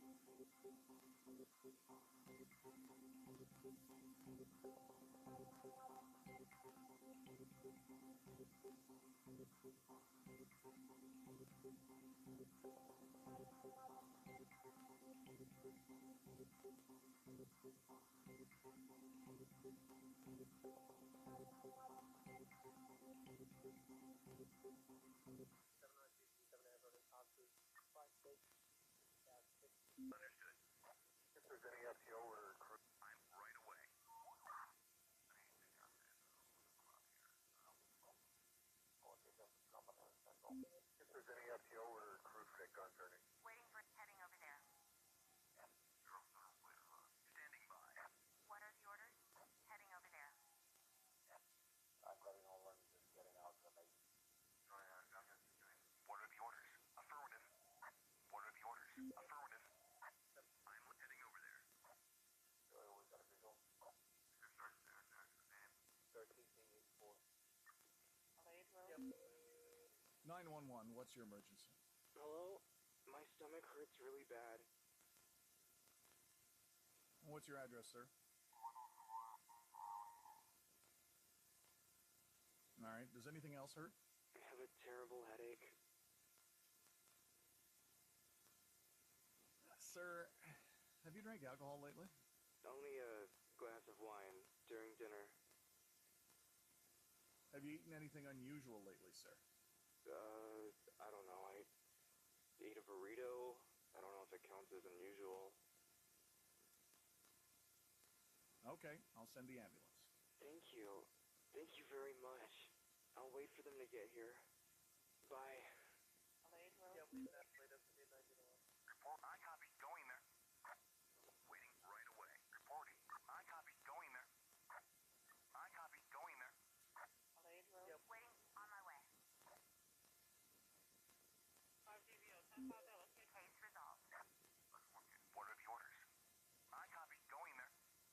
911, what's your emergency? Hello? My stomach hurts really bad. What's your address, sir? All right, does anything else hurt? I have a terrible headache. Sir, have you drank alcohol lately? Only a glass of wine during dinner. Have you eaten anything unusual lately, sir? I don't know. I ate a burrito. I don't know if it counts as unusual. Okay, I'll send the ambulance. Thank you. Thank you very much. I'll wait for them to get here. Bye. Report, I copy, going there. Waiting right away. Reporting, I copy, going there. I copy, going there. Waiting, on my way. Case resolved. What are the orders? I copy, going there.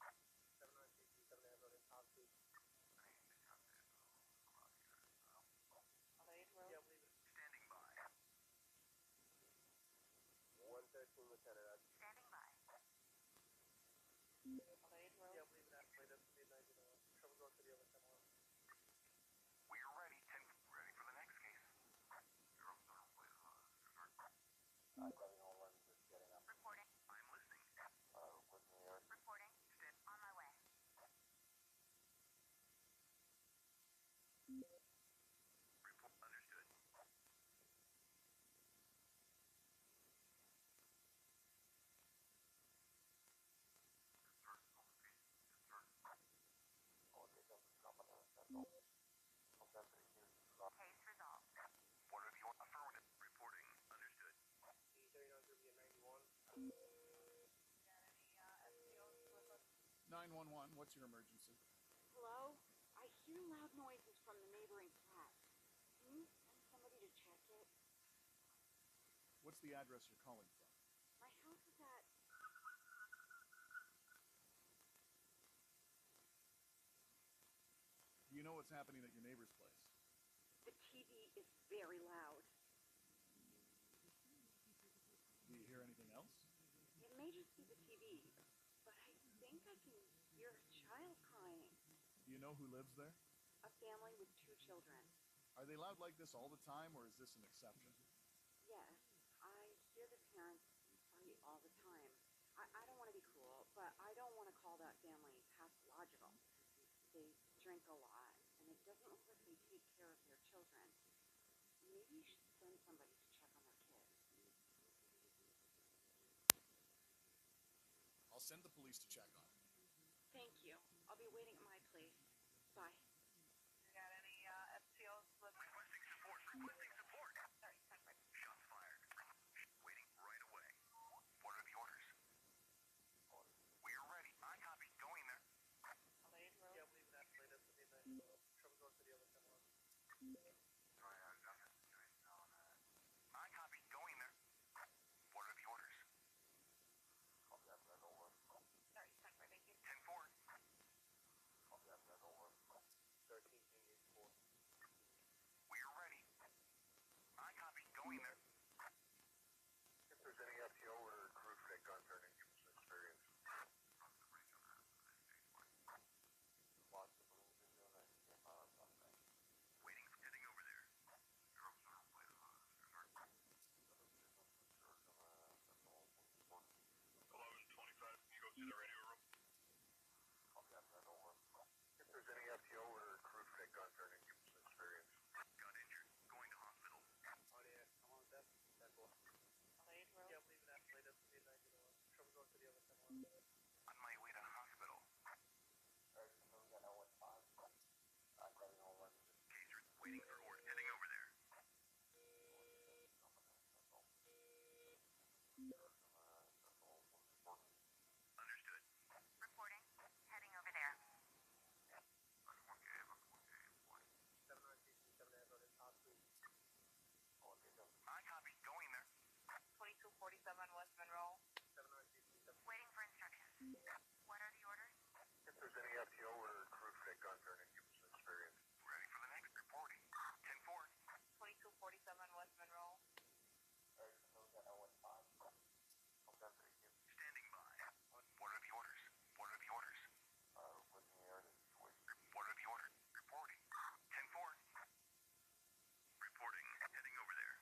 Standing by. 113, Lieutenant. Standing by. We're ready. 10, ready for the next case. Reporting. I'm listening. Reporting. Stand on my way. Report. Understood. Case resolved. What are the affirmative? Reporting. Understood. 911, what's your emergency? Hello? I hear loud noises from the neighboring flat. Can you send somebody to check it? What's the address you're calling from? My house is at... Do you know what's happening at your neighbor's place? The TV is very loud. Do you hear anything else? It may just be the TV, but I think I can hear a child crying. Do you know who lives there? A family with 2 children. Are they loud like this all the time, or is this an exception? Yes, I hear the parents fight all the time. I don't want to be cruel, but I don't want to call that family pathological. They drink a lot, and it doesn't look like they take care of their children. Maybe you should send somebody to check on their kids. I'll send the police to check on it. Thank you. I'll be waiting at my place. Bye. Got any FTOs? Requesting support. Requesting support. Sorry, separate. Shots fired. Waiting right away. What are the orders? We're ready. I copy. Going there. I copy. Going there. What are the orders? Sorry, separate. Thank you. 10-4. We're ready. I copy. Going there. If there's any FTO or crew check On my way to hospital. Casers waiting for order. Heading over there. Understood. Reporting. Heading over there. I copy. Going there. 2247 West Monroe. Waiting for instructions. What are the orders? If there's any FTO or crew for that gun turn, give us some experience. Ready for the next reporting. 10-4. 2247 West Monroe. Standing by. What are the orders? What are the orders? What are the orders? Reporting. 10-4. Reporting. Heading over there.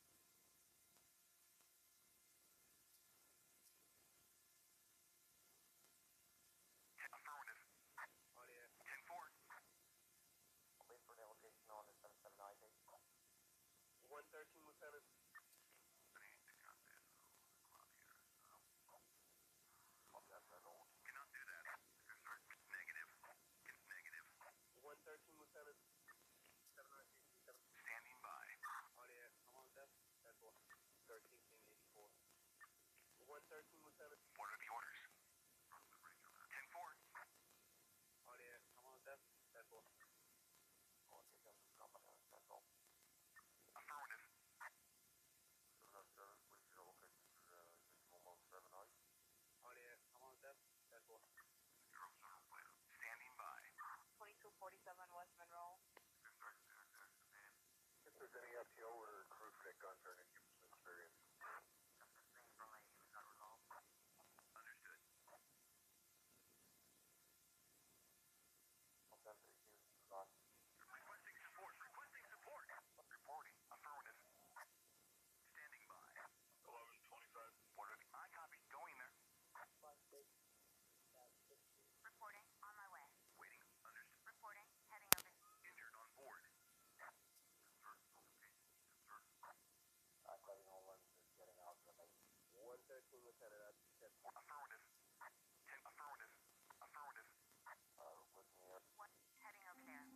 Affirmative. 10-4. Wait for the location on the 779 date. 113, Lieutenant. Cannot do that. Negative. Negative. 113, Lieutenant. Standing by. 113, Lieutenant. What are the orders? 10-4. Affirmative. Standing by. 2247 West Monroe. If there's any FTO or crew for that gun turn, give us some experience. Understood. Requesting support. Requesting support. Reporting. Affirmative. Standing by. 1125. What are the... I copy. Going there. Reporting. On my way. Waiting. Understood. Reporting. Heading over. Injured on board. Getting out of the base. 113, Lieutenant. Affirmative. Affirmative. Affirmative. With me here. What? Heading over there.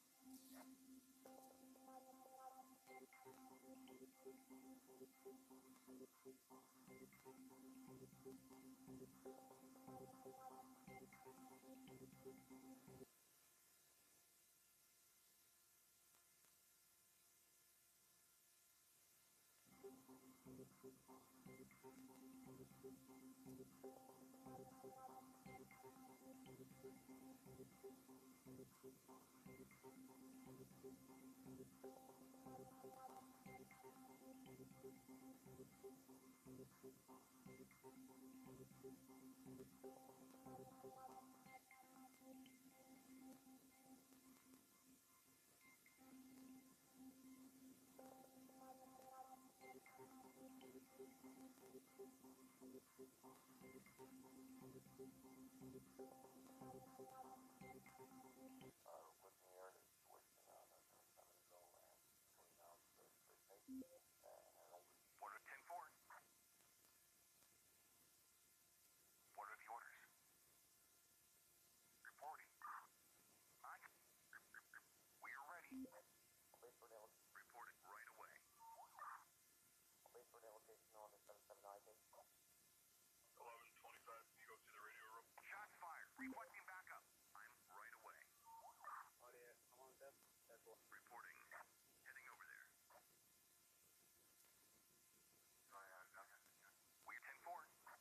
What are 10-4? What are the orders? Reporting. We're ready. Wait for the Reporting right away. Wait for the location on the 779 date. 1125. You go to the radio room. Shots fired. Requesting backup. I'm right away. Reporting. Heading over there. We're 10-4.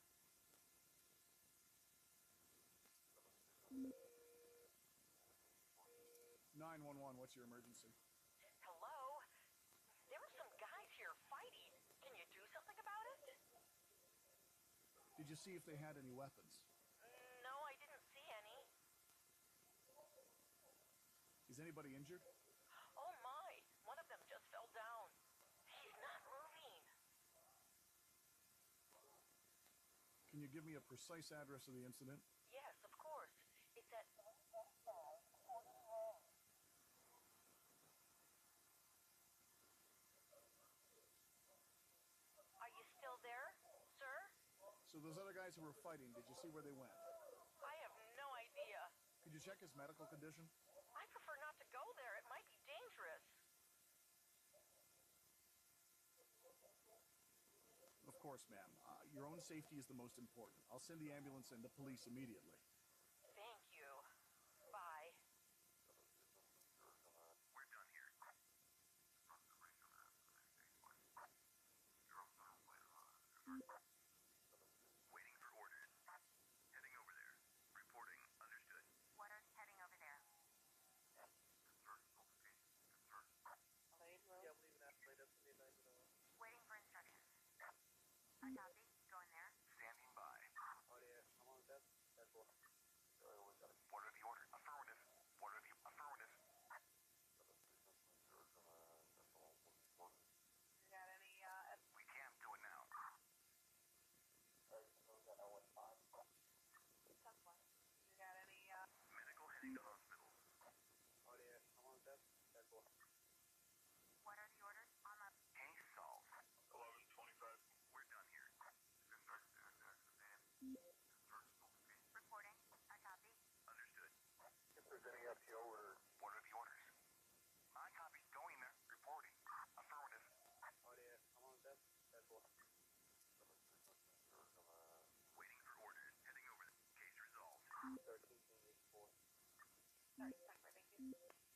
911, what's your emergency? Hello? There were some guys here fighting. Can you do something about it? Did you see if they had any weapons? No, I didn't see any. Is anybody injured? Oh my, one of them just fell down. He's not moving. Can you give me a precise address of the incident? Yes, of course. It's at... Are you still there, sir? So those other guys guys who were fighting, did you see where they went? I have no idea. Could you check his medical condition? I prefer not to go there. It might be dangerous. Of course, ma'am. Your own safety is the most important. I'll send the ambulance and the police immediately. Thank you. Bye. We're done here. Waiting for orders. Heading over there. Reporting. Understood. What are heading over there? Waiting for instructions. A copy. Going there. Standing by. What are the orders? Affirmative. What are the affirmative? You got any, We can't do it now. You got any, Medical heading to hospital. What are the orders? On my Case solved. 11:25. We're done here. reporting. A copy. Understood. If there's any FTO orders. What are the orders? I copy. Going there. Reporting. Affirmative. Waiting for orders. Heading over. Case resolved. sorry, thank you.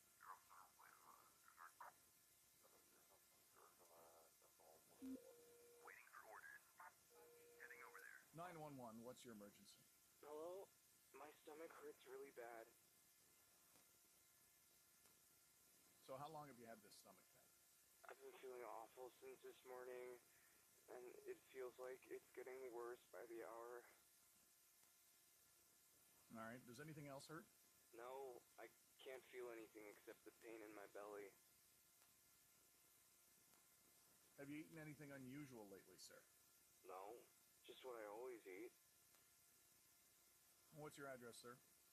Waiting for orders. Heading over there. 911, what's your emergency? Hello? My stomach hurts really bad. So how long have you had this stomach pain? I've been feeling awful since this morning, and it feels like it's getting worse by the hour. All right, does anything else hurt? No, I can't feel anything except the pain in my belly. Have you eaten anything unusual lately, sir? No, just what I always eat. What's your address, sir?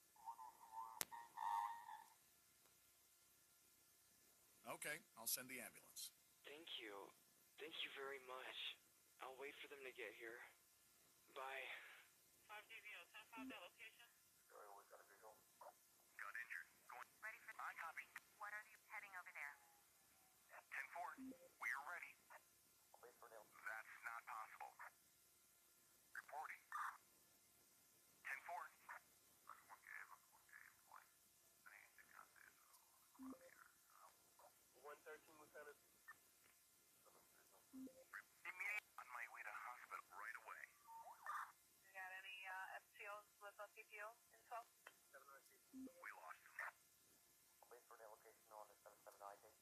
Okay, I'll send the ambulance. Thank you. Thank you very much. I'll wait for them to get here. Bye. 5DVO, 10-5 that location. Got injured. Going. Ready for. I copy. What are you heading over there? 10-4. We are ready. That's not possible. Reporting. 10-4. 113 Lieutenant. Immediate on my way to hospital right away. You got any, FTOs with a PPO info? We lost them. Wait for the location on the 779 case.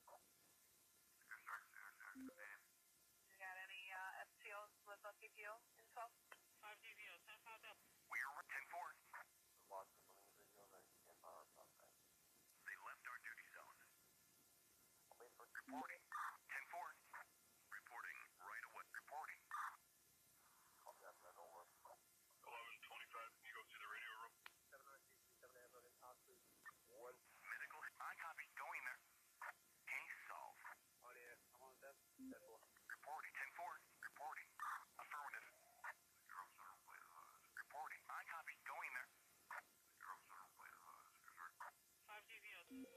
You got any, FTOs with a PPO info? 5DVO, 10-5 that. We're 10-4. Lost the balloon video that and our suspect. They left our duty zone. Wait for Reporting. 10-4. Reporting right away. Reporting. I'll grab that over. 11:25. Can you go to the radio room? 1 medical. I copy. Going there. Case solved. Reporting. 10-4. Reporting. Affirmative. Reporting. I copy. Going there. 5DVO.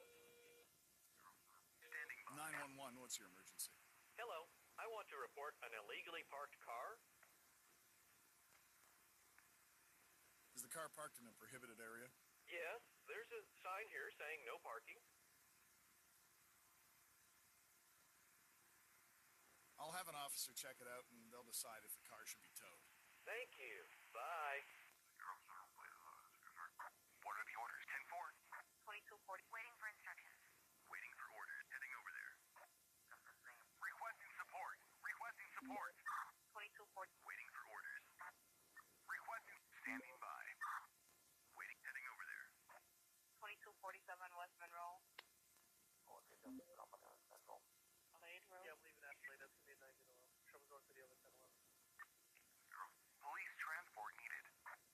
Standing by. 911, what's your emergency? Hello. I want to report an illegally parked car. Is the car parked in a prohibited area? Yes, there's a sign here saying no parking. I'll have an officer check it out and they'll decide if the car should be towed. Thank you. Bye. What are the orders? 10-4. 2240. Waiting for instructions. Waiting for orders. Heading over there. Requesting support. Requesting support. 2240. Waiting for orders. Requesting. Standing by. Waiting. Heading over there. 2247 West Monroe. Okay, don't drop on the central. Lade Road. I'm leaving after late. That's going to be a 9 Trouble going for the other 1011. Police transport needed.